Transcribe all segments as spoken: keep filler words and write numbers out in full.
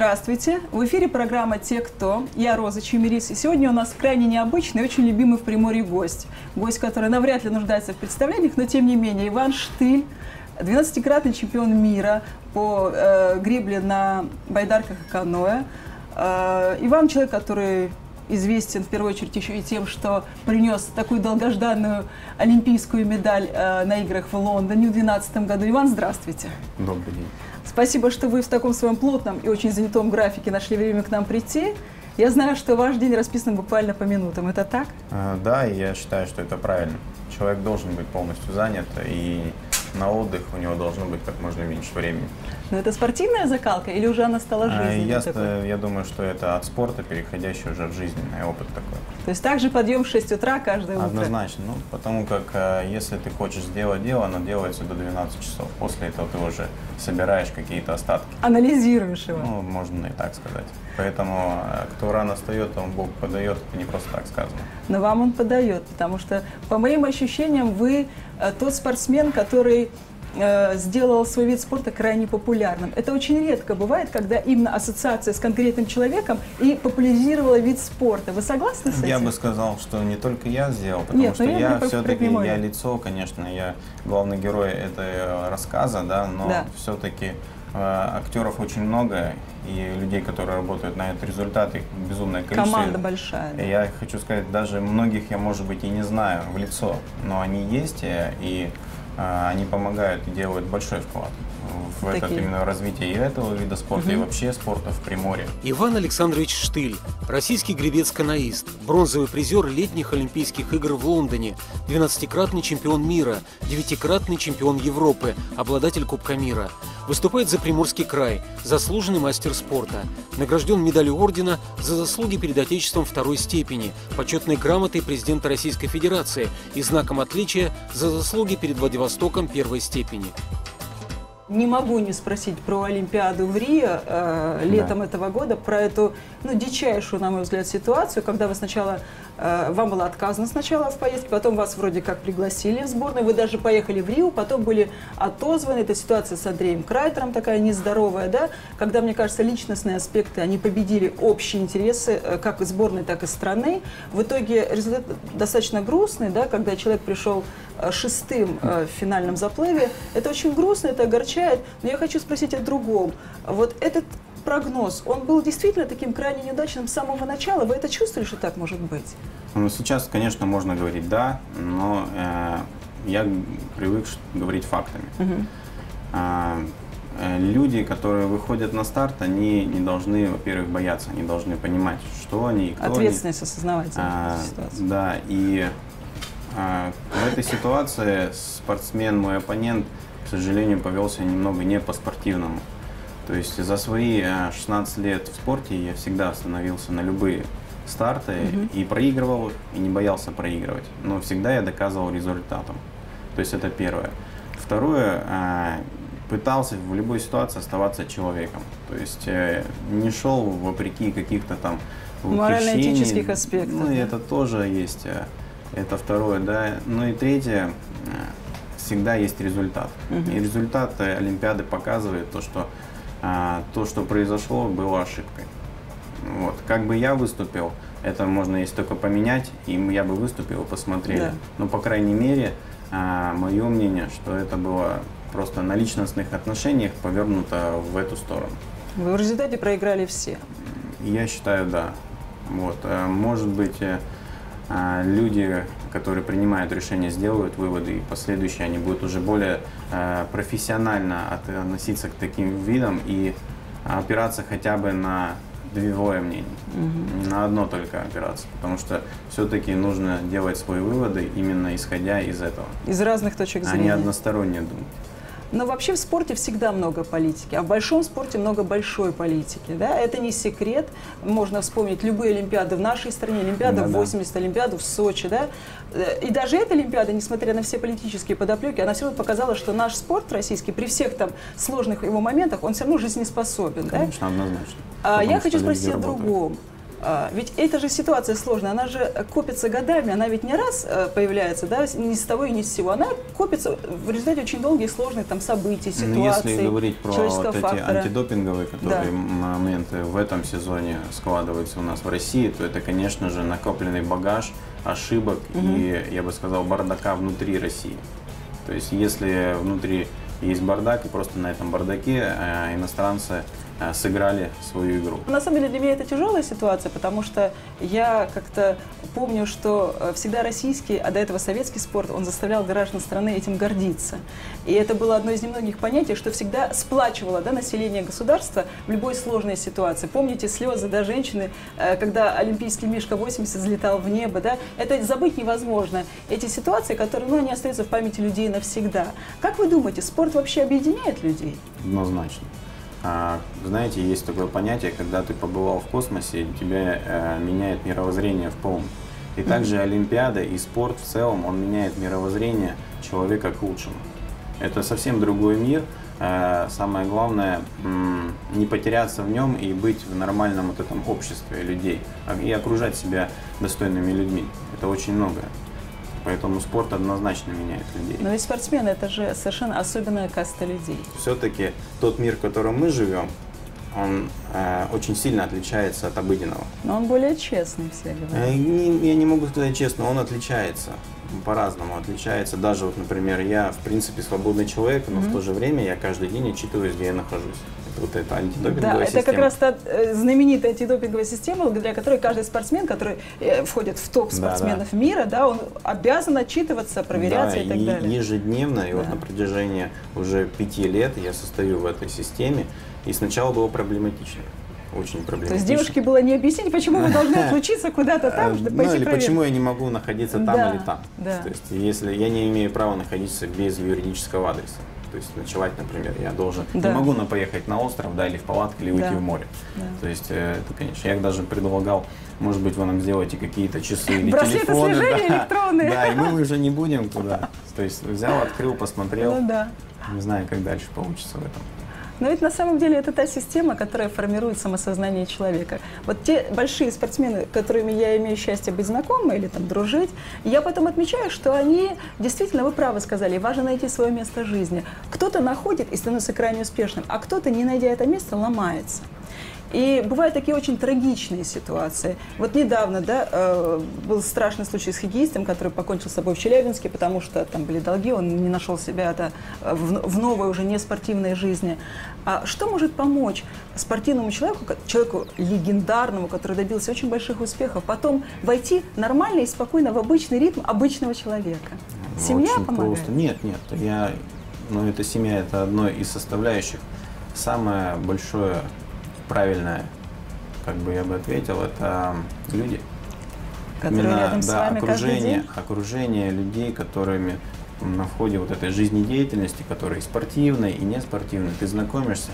Здравствуйте! В эфире программа «Те, кто». Я Роза Чемерис. И сегодня у нас крайне необычный и очень любимый в Приморье гость. Гость, который навряд ли нуждается в представлениях, но тем не менее. Иван Штыль, двенадцатикратный чемпион мира по э, гребле на байдарках и каноэ. Э, Иван человек, который известен в первую очередь еще и тем, что принес такую долгожданную олимпийскую медаль э, на играх в Лондоне в две тысячи двенадцатом году. Иван, здравствуйте! Добрый день! Спасибо, что вы в таком своем плотном и очень занятом графике нашли время к нам прийти. Я знаю, что ваш день расписан буквально по минутам. Это так? А, да, и я считаю, что это правильно. Человек должен быть полностью занят, и на отдых у него должно быть как можно меньше времени. Но это спортивная закалка или уже она стала жизненной? А, я, я думаю, что это от спорта, переходящий уже в жизненный опыт такой. То есть также подъем в шесть утра каждое утро? Однозначно. Ну, потому как а, если ты хочешь сделать дело, оно делается до двенадцати часов. После этого ты уже собираешь какие-то остатки. Анализируешь его? Ну, можно и так сказать. Поэтому кто рано встает, он Бог подает, это не просто так сказано. Но вам он подает, потому что, по моим ощущениям, вы тот спортсмен, который э, сделал свой вид спорта крайне популярным. Это очень редко бывает, когда именно ассоциация с конкретным человеком и популяризировала вид спорта. Вы согласны с этим? Я бы сказал, что не только я сделал, потому Нет, что я, я все-таки, я лицо, конечно, я главный герой этой рассказа, да, но да. все-таки э, актеров очень много. И людей, которые работают на этот результат, их безумное количество. Команда большая. Да. Я хочу сказать, даже многих я, может быть, и не знаю в лицо, но они есть, и а, они помогают и делают большой вклад в Такие. этот именно развитие и этого вида спорта, угу. и вообще спорта в Приморье. Иван Александрович Штыль, российский гребец-каноист, бронзовый призер летних Олимпийских игр в Лондоне, двенадцатикратный чемпион мира, девятикратный чемпион Европы, обладатель Кубка мира. Выступает за Приморский край, заслуженный мастер спорта. Награжден медалью ордена за заслуги перед Отечеством второй степени, почетной грамотой президента Российской Федерации и знаком отличия за заслуги перед Владивостоком первой степени. Не могу не спросить про Олимпиаду в Рио э, летом да. этого года, про эту, ну, дичайшую, на мой взгляд, ситуацию, когда вы сначала, э, вам было отказано сначала в поездке, потом вас вроде как пригласили в сборную, вы даже поехали в Рио, потом были отозваны. Это ситуация с Андреем Крайтером такая нездоровая, да, когда, мне кажется, личностные аспекты, они победили общие интересы, э, как и сборной, так и страны. В итоге результат достаточно грустный, да, когда человек пришел э, шестым э, в финальном заплыве. Это очень грустно, это огорчает. Но я хочу спросить о другом. Вот этот прогноз, он был действительно таким крайне неудачным с самого начала? Вы это чувствовали, что так может быть? Ну, сейчас, конечно, можно говорить «да», но э, я привык говорить фактами. Угу. Э, э, люди, которые выходят на старт, они не должны, во-первых, бояться, они должны понимать, что они и кто Ответственность они. осознавать за а, ситуацию. Да, и э, в этой ситуации спортсмен, мой оппонент, к сожалению, повелся немного не по-спортивному. То есть за свои шестнадцать лет в спорте я всегда становился на любые старты угу. и проигрывал их, и не боялся проигрывать. Но всегда я доказывал результатом. То есть это первое. Второе, пытался в любой ситуации оставаться человеком. То есть не шел вопреки каких-то там морально-этических аспектов. Ну, и это тоже есть. Это второе, да. Ну и третье. Всегда есть результат. Uh-huh. И результат Олимпиады показывает то, что а, то, что произошло, было ошибкой. Вот. Как бы я выступил, это можно если только поменять, и я бы выступил и посмотрели. Yeah. Но, по крайней мере, а, мое мнение, что это было просто на личностных отношениях повернуто в эту сторону. Вы в результате проиграли все? Я считаю, да. Вот. Может быть, люди, которые принимают решения, сделают выводы, и последующие они будут уже более э, профессионально относиться к таким видам и опираться хотя бы на двое мнений, угу. не на одно только опираться, потому что все-таки нужно делать свои выводы именно исходя из этого. Из разных точек зрения. А не односторонне думать. Но вообще в спорте всегда много политики, а в большом спорте много большой политики. Да? Это не секрет. Можно вспомнить любые олимпиады в нашей стране, Олимпиада в восемьдесят, Олимпиаду в Сочи. Да? И даже эта Олимпиада, несмотря на все политические подоплеки, она все равно показала, что наш спорт российский, при всех там сложных его моментах, он все равно жизнеспособен. Конечно, да? Однозначно. А я хочу спросить о другом. А, ведь эта же ситуация сложная, она же копится годами, она ведь не раз э, появляется, да, ни с того и ни с сего, она копится в результате очень долгих сложных там событий, ситуаций, если говорить про вот эти фактора. антидопинговые которые Да. моменты в этом сезоне складываются у нас в России, то это, конечно же, накопленный багаж ошибок угу. и, я бы сказал, бардака внутри России. То есть, если внутри есть бардак, и просто на этом бардаке э, иностранцы э, сыграли свою игру. На самом деле для меня это тяжелая ситуация, потому что я как-то помню, что всегда российский, а до этого советский спорт, он заставлял граждан страны этим гордиться. И это было одно из немногих понятий, что всегда сплачивало, да, население государства в любой сложной ситуации. Помните слезы, да, женщины, когда олимпийский Мишка восемьдесят взлетал в небо, да, это забыть невозможно. Эти ситуации, которые, ну, они остаются в памяти людей навсегда. Как вы думаете, спорт вообще объединяет людей? Однозначно. Знаете, есть такое понятие, когда ты побывал в космосе, тебя э, меняет мировоззрение в полном. И также Олимпиада и спорт в целом, он меняет мировоззрение человека к лучшему. Это совсем другой мир. Э, самое главное, не потеряться в нем и быть в нормальном вот этом обществе людей. И окружать себя достойными людьми. Это очень многое. Поэтому спорт однозначно меняет людей. Но ведь спортсмены – это же совершенно особенная каста людей. Все-таки тот мир, в котором мы живем, он э, очень сильно отличается от обыденного. Но он более честный, все говорят. Э, не, я не могу сказать честно, он отличается. По-разному отличается. Даже, вот, например, я, в принципе, свободный человек, но mm-hmm. в то же время я каждый день отчитываюсь, где я нахожусь. Это вот эта антидопинговая да, система. это как раз та э, знаменитая антидопинговая система, благодаря которой каждый спортсмен, который э, входит в топ спортсменов да, да. мира, да, он обязан отчитываться, проверяться да, и так и далее. Ежедневно, и да. вот на протяжении уже пяти лет я состою в этой системе, и сначала было проблематично. Очень проблематично. То есть девушке было не объяснить, почему вы должны отлучиться куда-то там, чтобы пойти Ну или проверить. почему я не могу находиться там да, или там. Да. То есть если я не имею права находиться без юридического адреса. То есть ночевать, например, я должен, да. не могу на поехать на остров, да, или в палатку, или выйти да. в море. Да. То есть это, конечно, я даже предлагал, может быть, вы нам сделаете какие-то часы или браслеты телефоны. Слежения Да, электронные. да, и мы уже не будем туда. То есть взял, открыл, посмотрел. Ну, да. Не знаю, как дальше получится в этом. Но ведь на самом деле это та система, которая формирует самосознание человека. Вот те большие спортсмены, которыми я имею счастье быть знакомой или там дружить, я потом отмечаю, что они, действительно, вы правы сказали, важно найти свое место жизни. Кто-то находит и становится крайне успешным, а кто-то, не найдя это место, ломается. И бывают такие очень трагичные ситуации. Вот недавно, да, был страшный случай с хоккеистом, который покончил с собой в Челябинске, потому что там были долги, он не нашел себя да, в новой уже не спортивной жизни. А что может помочь спортивному человеку, человеку легендарному, который добился очень больших успехов, потом войти нормально и спокойно в обычный ритм обычного человека? Семья очень помогает? Просто. Нет, нет, я, ну, это семья, это одно из составляющих. Самое большое правильное, как бы я бы ответил, это люди. Которые Именно, рядом с да, вами окружение, каждый день? окружение людей, которыми на входе вот этой жизнедеятельности, которые спортивной и неспортивной, ты знакомишься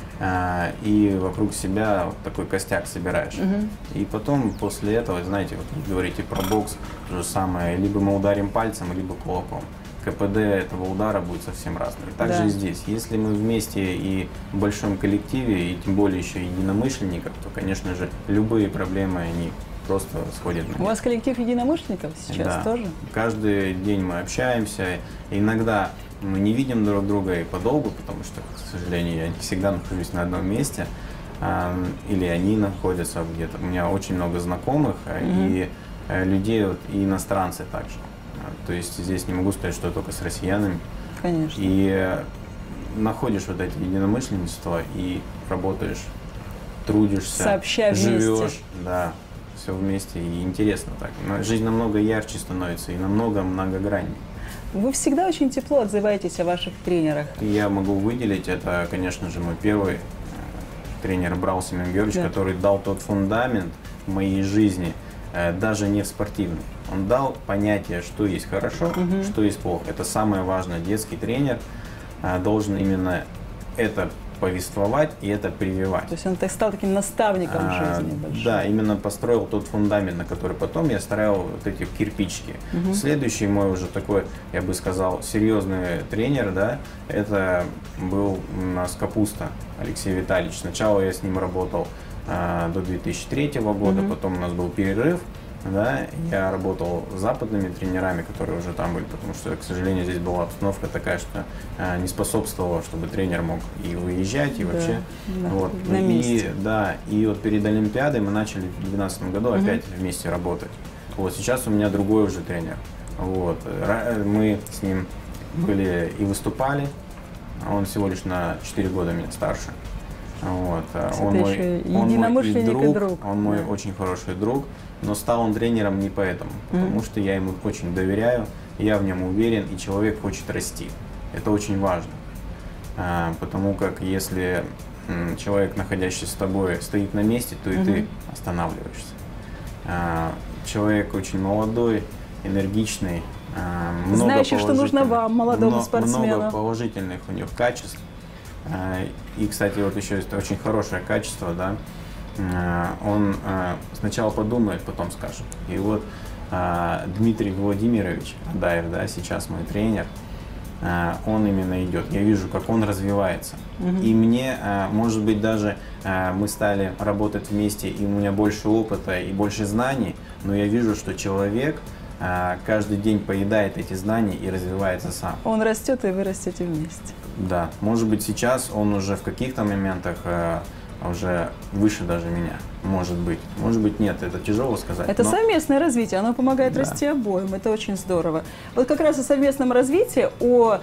а, и вокруг себя вот такой костяк собираешь. Угу. И потом после этого, знаете, вот вы говорите про бокс, то же самое, либо мы ударим пальцем, либо кулаком. КПД этого удара будет совсем разным. Также да. и здесь. Если мы вместе и в большом коллективе, и тем более еще единомышленников, то, конечно же, любые проблемы, они просто сходят на нет. У вас коллектив единомышленников сейчас да. тоже? Каждый день мы общаемся. Иногда мы не видим друг друга и подолгу, потому что, к сожалению, я не всегда нахожусь на одном месте. Или они находятся где-то. У меня очень много знакомых mm-hmm. и людей, вот, и иностранцы также. То есть здесь не могу сказать, что только с россиянами. Конечно. И находишь вот эти единомышленничества и работаешь, трудишься, сообща живешь, вместе. Да, все вместе и интересно так. Жизнь намного ярче становится и намного многограннее. Вы всегда очень тепло отзываетесь о ваших тренерах. Я могу выделить, это, конечно же, мой первый тренер Брал Семен Георгиевич, да. который дал тот фундамент в моей жизни, даже не в спортивной. Он дал понятие, что есть хорошо, угу. что есть плохо. Это самое важное. Детский тренер а, должен именно это повествовать и это прививать. То есть он стал таким наставником а, жизни большой. Да, именно построил тот фундамент, на который потом я строил вот эти кирпичики. Угу. Следующий мой уже такой, я бы сказал, серьезный тренер, да, это был у нас Капуста Алексей Витальевич. Сначала я с ним работал э, до две тысячи третьего года, mm-hmm. потом у нас был перерыв, да, я работал с западными тренерами, которые уже там были, потому что, к сожалению, здесь была обстановка такая, что э, не способствовала, чтобы тренер мог и выезжать, и да, вообще. Да, вот. на месте. И, да, и вот перед Олимпиадой мы начали в две тысячи двенадцатом году mm-hmm. опять вместе работать. Вот сейчас у меня другой уже тренер. Вот. Мы с ним были и выступали, он всего лишь на четыре года меня старше. Вот. Он мой, он мой и друг, и друг, он мой да. очень хороший друг, но стал он тренером не поэтому, потому mm-hmm. что я ему очень доверяю, я в нем уверен, и человек хочет расти. Это очень важно, потому как если человек, находящийся с тобой, стоит на месте, то и mm-hmm. ты останавливаешься. Человек очень молодой, энергичный, много знающий, что нужно вам, молодому много, спортсмену. Много положительных у него качеств. И, кстати, вот еще есть очень хорошее качество, да. Он сначала подумает, потом скажет. И вот Дмитрий Владимирович Адаев, да, сейчас мой тренер, он именно идет. Я вижу, как он развивается. Угу. И мне, может быть, даже мы стали работать вместе, и у меня больше опыта и больше знаний, но я вижу, что человек каждый день поедает эти знания и развивается сам. Он растет, и вы растете вместе. Да. Может быть, сейчас он уже в каких-то моментах уже выше даже меня, может быть. Может быть, нет, это тяжело сказать. Это но... совместное развитие, оно помогает да. расти обоим, это очень здорово. Вот как раз о совместном развитии, о,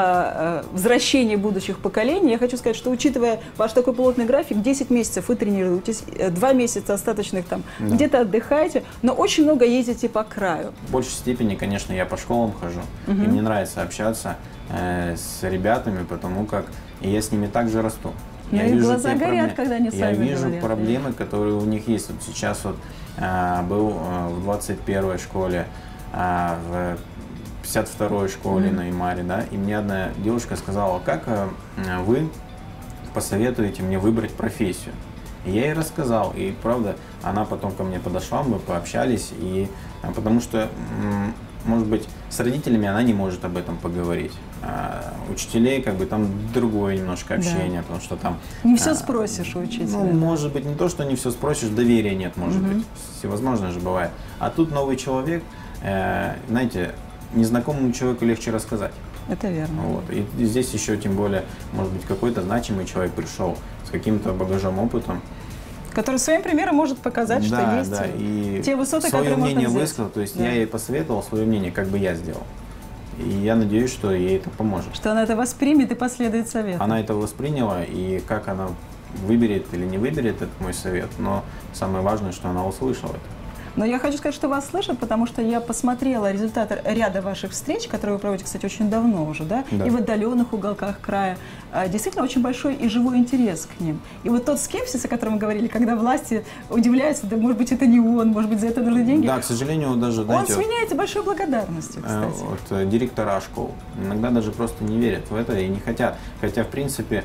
о возвращении будущих поколений, я хочу сказать, что учитывая ваш такой плотный график, десять месяцев вы тренируетесь, два месяца остаточных там, да. где-то отдыхаете, но очень много ездите по краю. В большей степени, конечно, я по школам хожу, угу. и мне нравится общаться э, с ребятами, потому как я с ними также расту. Я вижу глаза горят, когда они сами говорят. Я вижу проблемы, которые у них есть. Вот сейчас вот а, был а, в двадцать первой школе, а, в пятьдесят второй школе mm-hmm. на Имаре, да, и мне одна девушка сказала, как а, вы посоветуете мне выбрать профессию. И я ей рассказал, и правда, она потом ко мне подошла, мы пообщались, и а, потому что, м, может быть, с родителями она не может об этом поговорить. А, учителей, как бы там другое немножко общение, да. потому что там... Не все спросишь у учителя. Ну, может быть, не то, что не все спросишь, доверия нет, может угу. быть. Всевозможно же бывает. А тут новый человек, э, знаете, незнакомому человеку легче рассказать. Это верно. Вот. И здесь еще, тем более, может быть, какой-то значимый человек пришел с каким-то багажом, опытом. Который своим примером может показать, да, что есть да. и те высоты, которые можно взять. Свое мнение высказал, то есть да. я ей посоветовал свое мнение, как бы я сделал. И я надеюсь, что ей это поможет. Что она это воспримет и последует совету. Она это восприняла, и как она выберет или не выберет этот мой совет, но самое важное, что она услышала это. Но я хочу сказать, что вас слышат, потому что я посмотрела результаты ряда ваших встреч, которые вы проводите, кстати, очень давно уже, да, да. и в отдаленных уголках края. Действительно, очень большой и живой интерес к ним. И вот тот скепсис, о котором мы говорили, когда власти удивляются, да, может быть, это не он, может быть, за это нужны деньги. Да, к сожалению, даже, знаете, он сменяется большой благодарностью, кстати. Вот, директора школ иногда даже просто не верят в это и не хотят. Хотя, в принципе,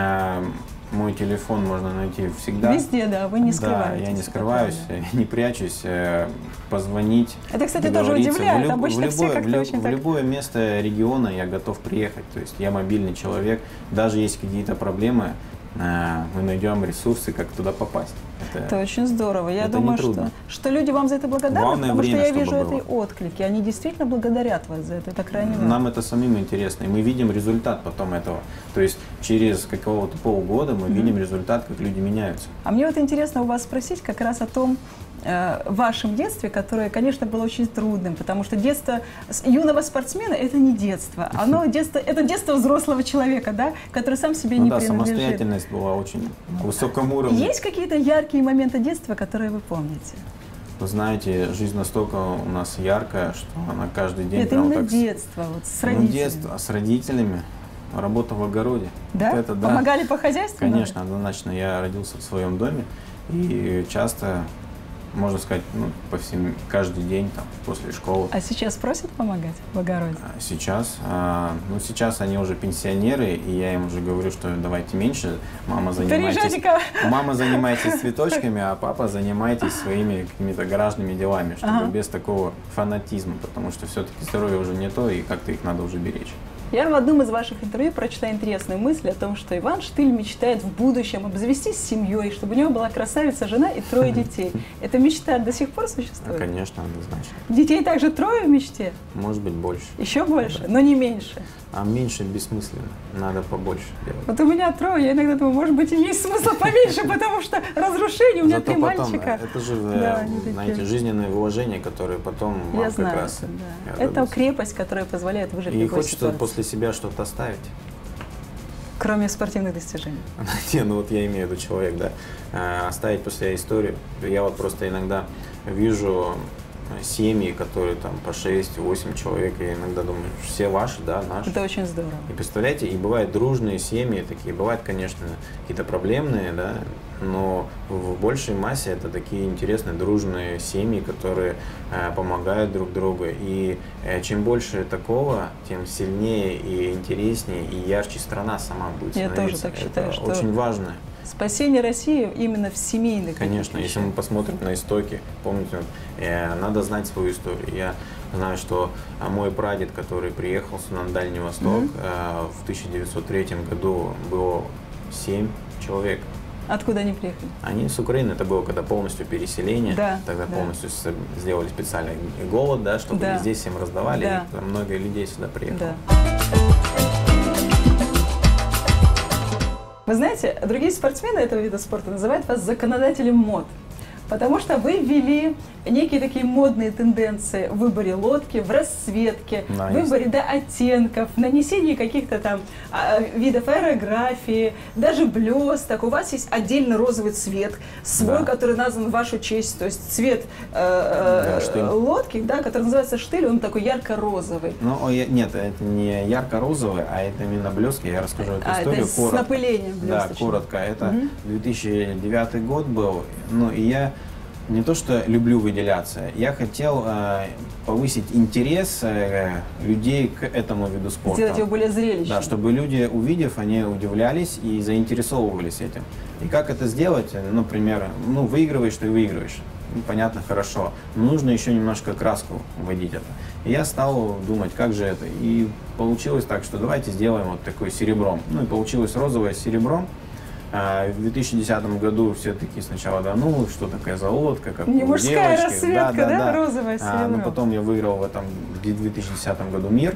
мой телефон можно найти всегда. Везде, да, вы не скрываетесь. Да, я не скрываюсь, не прячусь, позвонить. Это, кстати, тоже удивляет. В, люб, Обычно в, любое, все в, люб, в так... любое место региона я готов приехать. То есть я мобильный человек. Даже если какие-то проблемы, мы найдем ресурсы, как туда попасть. Это, это очень здорово. Я думаю, что, что люди вам за это благодарны, главное потому время, что я вижу эти отклики. Они действительно благодарят вас за это. Это крайне важно. Нам это самим интересно. И мы видим результат потом этого. То есть через какого-то полгода мы mm-hmm. видим результат, как люди меняются. А мне вот интересно у вас спросить как раз о том, в вашем детстве, которое, конечно, было очень трудным, потому что детство юного спортсмена – это не детство, оно детство, это детство взрослого человека, да, который сам себе ну не да, принадлежит. Самостоятельность была очень на высоком уровне. Есть какие-то яркие моменты детства, которые вы помните? Вы знаете, жизнь настолько у нас яркая, что она каждый день… Это именно так детство, вот, с родителями. Ну, детство, а с родителями. Работа в огороде. Да? Вот это, да. Помогали по хозяйству? Конечно, однозначно. Я родился в своем доме и часто… Можно сказать, ну, по всем, каждый день, там, после школы. А сейчас просят помогать в огороде? Сейчас, а, ну, сейчас они уже пенсионеры, и я им уже говорю, что давайте меньше, мама занимайтесь, мама занимайтесь цветочками, а папа занимайтесь своими какими-то гаражными делами, чтобы ага. без такого фанатизма, потому что все-таки здоровье уже не то, и как-то их надо уже беречь. Я в одном из ваших интервью прочитала интересную мысль о том, что Иван Штыль мечтает в будущем обзавестись семьей, чтобы у него была красавица, жена и трое детей. Эта мечта до сих пор существует? Конечно, однозначно. Детей также трое в мечте? Может быть, больше. Еще больше, но не меньше. А меньше бессмысленно. Надо побольше делать. Вот у меня трое, я иногда думаю, может быть, и есть смысл поменьше, потому что разрушение, у меня Зато три потом, мальчика. это же, Да, знаете, жизненные вложения, которые потом вам Я как знаю, раз... да. Это крепость, которая позволяет выжить в И любой хочется ситуации. после себя что-то оставить. Кроме спортивных достижений. Не, ну вот я имею в виду человек, да. А, оставить после себя историю. Я вот просто иногда вижу семьи, которые там по шесть-восемь человек, и иногда думаю, все ваши, да, наши. Это очень здорово. И представляете, и бывают дружные семьи такие, бывают, конечно, какие-то проблемные, да, но в большей массе это такие интересные дружные семьи, которые э, помогают друг другу. И э, чем больше такого, тем сильнее и интереснее и ярче страна сама будет Я становиться. тоже так считаю, это что очень важно. Спасение России именно в семейных. Конечно, если мы посмотрим на истоки, помните, э, надо знать свою историю. Я знаю, что э, мой прадед, который приехал сюда на Дальний Восток, Mm-hmm. э, в тысяча девятьсот третьем году было семь человек. Откуда они приехали? Они с Украины, это было когда полностью переселение, Да, тогда да. полностью сделали специальный голод, да, чтобы Да. здесь всем раздавали, Да. и много людей сюда приехало. Да. Вы знаете, другие спортсмены этого вида спорта называют вас законодателем мод, потому что вы ввели некие такие модные тенденции в выборе лодки, в расцветке, Да, в выборе да, оттенков, в нанесении каких-то там а, видов аэрографии, даже блесток. У вас есть отдельно розовый цвет, свой, Да. который назван в вашу честь, то есть цвет э, Да, штыль. лодки, да, который называется штыль, он такой ярко-розовый. Ну, о, я- нет, это не ярко-розовый, а это именно блестки. Я расскажу эту А, историю это с коротко. напылением Да, блесточным. коротко. Это Мгм. две тысячи девятый год был. Ну, и я не то что люблю выделяться, я хотел э, повысить интерес э, людей к этому виду спорта. Сделать его более зрелищным. Да, чтобы люди, увидев, они удивлялись и заинтересовывались этим. И как это сделать? Например, ну, выигрываешь, ты выигрываешь. Ну, понятно, хорошо. Но нужно еще немножко краску вводить это. И я стал думать, как же это. И получилось так, что давайте сделаем вот такой серебром. Ну и получилось розовое с серебром. А в две тысячи десятом году все таки сначала, да, ну, что такая за лодка, как Не у мужская девочки. расцветка, да, розовая с А, но серебром. потом я выиграл в этом в две тысячи десятом году мир.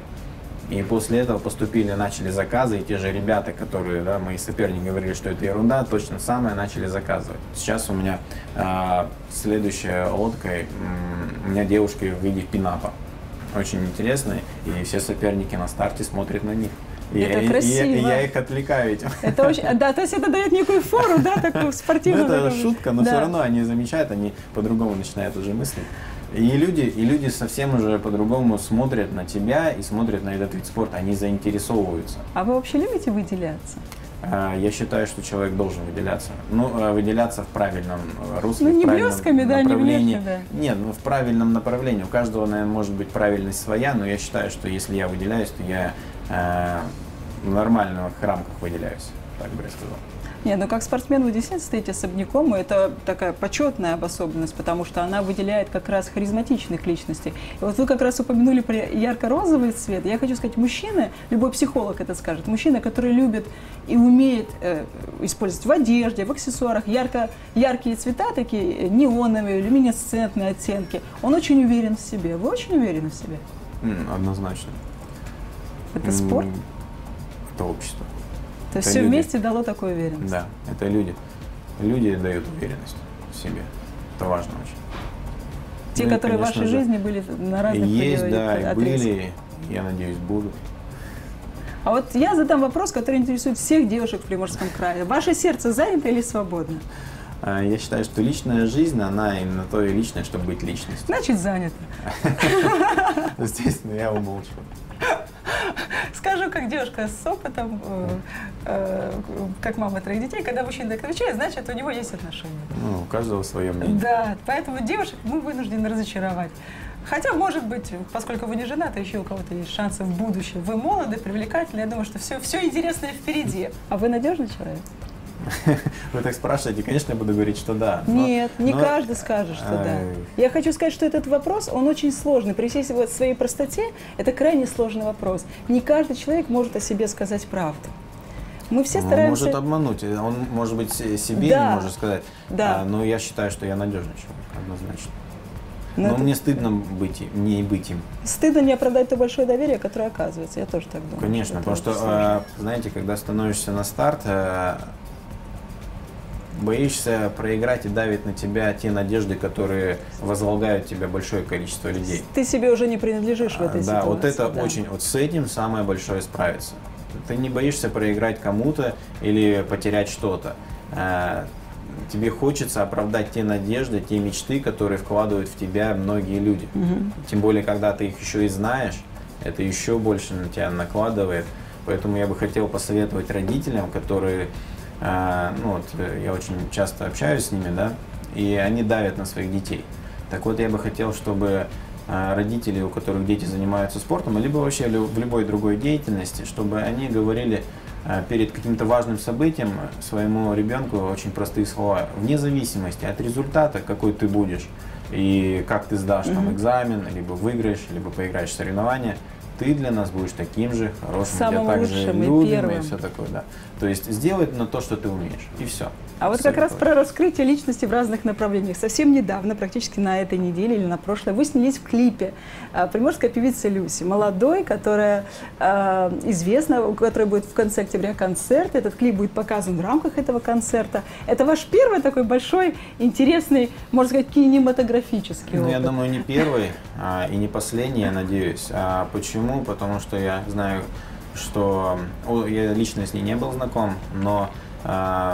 И после этого поступили, начали заказы, и те же ребята, которые, да, мои соперники говорили, что это ерунда, точно самое начали заказывать. Сейчас у меня а, следующая лодка, м, у меня девушка в виде пинапа. Очень интересная, и все соперники на старте смотрят на них. И Это я, красиво. И, и я их отвлекаю этим. Это очень, да, то есть это дает некую фору, да, такую Ну, спортивную. это такую. шутка, но Да. все равно они замечают, они по-другому начинают уже мыслить. И люди, и люди совсем уже по-другому смотрят на тебя и смотрят на этот вид спорта, они заинтересовываются. А вы вообще любите выделяться? А, Я считаю, что человек должен выделяться. Ну, а, выделяться в правильном русле, Ну, не в правильном блесками, да, не направлении. внешне, Нет, ну, в правильном направлении. У каждого, наверное, может быть правильность своя, но я считаю, что если я выделяюсь, то я э, в нормальных рамках выделяюсь, так бы я сказал. Нет, ну как спортсмен вы действительно стоите особняком, и это такая почетная особенность, потому что она выделяет как раз харизматичных личностей. И вот вы как раз упомянули про ярко-розовый цвет. Я хочу сказать, мужчины, любой психолог это скажет, мужчина, который любит и умеет э, использовать в одежде, в аксессуарах ярко, яркие цвета, такие неоновые, люминесцентные оттенки, он очень уверен в себе. Вы очень уверены в себе? М, Однозначно. Это М, спорт? Это общество. То есть это все люди. вместе дало такую уверенность? Да, это люди. Люди дают уверенность в себе. Это важно очень. Те, Ну и, которые в конечно вашей же, жизни были на разных Есть, да, и отрезках. были, я надеюсь, будут. А вот я задам вопрос, который интересует всех девушек в Приморском крае. Ваше сердце занято или свободно? А, Я считаю, что личная жизнь, она именно то и личное, чтобы быть личностью. Значит, занято. Естественно, я умолчу. Скажу, как девушка с опытом, э, э, как мама троих детей, когда мужчина так отвечает, значит, у него есть отношения. Ну, у каждого свое мнение. Да, поэтому девушек мы вынуждены разочаровать. Хотя, может быть, поскольку вы не женаты, еще у кого-то есть шансы в будущем. Вы молоды, привлекательны, я думаю, что все, все интересное впереди. А вы надежный человек? вы так спрашиваете, конечно, я буду говорить, что да. Но, Нет, не но, каждый скажет, что э, да. Я хочу сказать, что этот вопрос, он очень сложный. При всей своей простоте, это крайне сложный вопрос. Не каждый человек может о себе сказать правду. Мы все стараемся... Он может обмануть, он, может быть, себе да. не может сказать. Да. А, но я считаю, что я надежный человек, однозначно. Но, но это... мне стыдно быть им, не быть им. Стыдно не оправдать то большое доверие, которое оказывается. Я тоже так думаю. Конечно, потому что, э, знаете, когда становишься на старт, э, боишься проиграть и давит на тебя те надежды, которые возлагают тебя большое количество людей. Ты себе уже не принадлежишь в этой да, ситуации. Вот это да. очень, вот с этим самое большое справиться. Ты не боишься проиграть кому-то или потерять что-то. Э, тебе хочется оправдать те надежды, те мечты, которые вкладывают в тебя многие люди. Угу. Тем более, когда ты их еще и знаешь, это еще больше на тебя накладывает. Поэтому я бы хотел посоветовать родителям, которые, э, ну вот, я очень часто общаюсь с ними, да, и они давят на своих детей. Так вот, я бы хотел, чтобы э, родители, у которых дети занимаются спортом, либо вообще в любой другой деятельности, чтобы они говорили перед каким-то важным событием своему ребенку очень простые слова. Вне зависимости от результата, какой ты будешь и как ты сдашь mm-hmm. там экзамен, либо выиграешь, либо поиграешь в соревнования, ты для нас будешь таким же хорошим, самым тебя также лучшим любим и первым. И все такое, да. То есть сделать на то, что ты умеешь, и все. А вот как раз про раскрытие личности в разных направлениях. Совсем недавно, практически на этой неделе или на прошлой, вы снялись в клипе приморская певица Люси, молодой, которая э, известна, у которой будет в конце октября концерт. Этот клип будет показан в рамках этого концерта. Это ваш первый такой большой, интересный, можно сказать, кинематографический ну, опыт. Я думаю, не первый а, и не последний, я надеюсь. А почему? Потому что я знаю, что о, я лично с ней не был знаком, но а,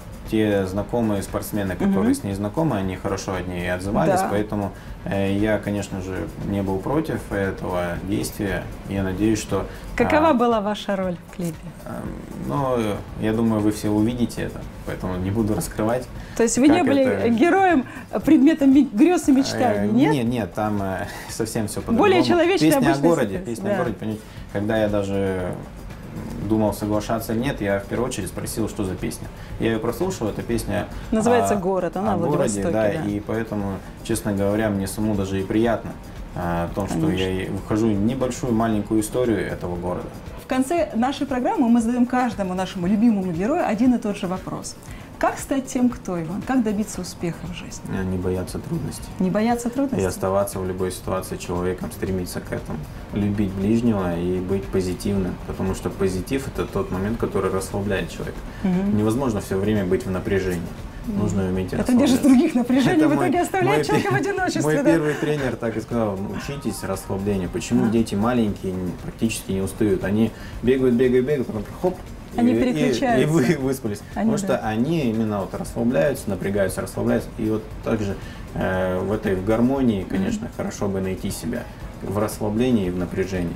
те знакомые спортсмены, которые mm-hmm. с ней знакомы, они хорошо от нее отзывались, да. Поэтому э, я, конечно же, не был против этого действия. Я надеюсь, что... Какова а, была ваша роль в клипе? А, ну, я думаю, вы все увидите это, поэтому не буду раскрывать. То есть вы не были это... героем, предметом грез и мечтаний, нет? Нет, нет, там э, совсем все по-другому. Более человечная Песня о городе, ситуация. песня да. о городе. Когда я даже думал, соглашаться или нет, я в первую очередь спросил, что за песня. Я ее прослушал, эта песня называется о, «Город», она о в городе, да, да, и поэтому, честно говоря, мне самому даже и приятно о том, что Конечно. я вхожу в небольшую маленькую историю этого города. В конце нашей программы мы задаем каждому нашему любимому герою один и тот же вопрос. Как стать тем, кто Иван? Как добиться успеха в жизни? Не бояться трудностей. Не бояться трудностей? И оставаться в любой ситуации человеком, стремиться к этому. Любить ближнего и быть позитивным. Потому что позитив – это тот момент, который расслабляет человека. Угу. Невозможно все время быть в напряжении. Нужно уметь расслабляться. Это держит других напряжений, в итоге мой, оставляет мой, человека в одиночестве. Мой да? первый тренер так и сказал: учитесь расслаблению. Почему а. дети маленькие практически не устают? Они бегают, бегают, бегают, потом хоп, они и, переключаются. И, и вы выспались. Они, Потому да. что они именно вот расслабляются, напрягаются, расслабляются. И вот также э, в этой в гармонии, конечно, mm-hmm. хорошо бы найти себя в расслаблении и в напряжении.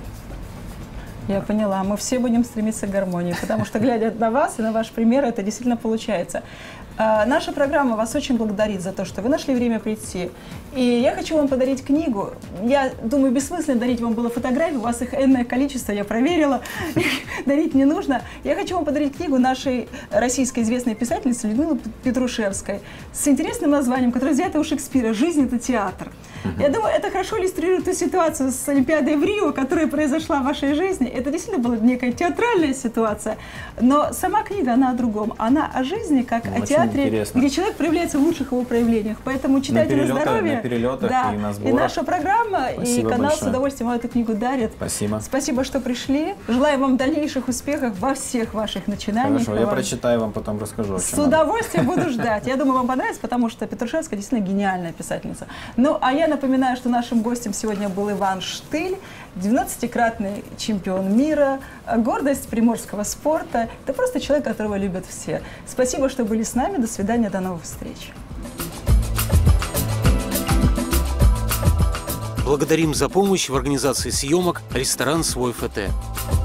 Я поняла. Мы все будем стремиться к гармонии, потому что, глядя на вас и на ваш пример, это действительно получается. А, наша программа вас очень благодарит за то, что вы нашли время прийти. И я хочу вам подарить книгу. Я думаю, бессмысленно дарить вам было фотографии, у вас их энное количество, я проверила, дарить не нужно. Я хочу вам подарить книгу нашей российской известной писательницы Людмилы Петрушевской с интересным названием, которое взято у Шекспира «Жизнь – это театр». Я думаю, это хорошо иллюстрирует ту ситуацию с Олимпиадой в Рио, которая произошла в вашей жизни. Это действительно была некая театральная ситуация, но сама книга, она о другом. Она о жизни, как ну, о театре, интересно. Где человек проявляется в лучших его проявлениях. Поэтому читайте на, на здоровье. На перелетах да. и на сборах. И наша программа, Спасибо и канал большое. С удовольствием вам эту книгу дарит. Спасибо. Спасибо, что пришли. Желаю вам дальнейших успехов во всех ваших начинаниях. Хорошо, я вам... прочитаю, вам потом расскажу. С удовольствием буду ждать. Я думаю, вам понравится, потому что Петрушевская действительно гениальная писательница. Ну, а я напоминаю, что нашим гостем сегодня был Иван Штыль, двенадцатикратный чемпион мира, гордость приморского спорта. Это просто человек, которого любят все. Спасибо, что были с нами. До свидания, до новых встреч. Благодарим за помощь в организации съемок ресторан «Свой ФТ».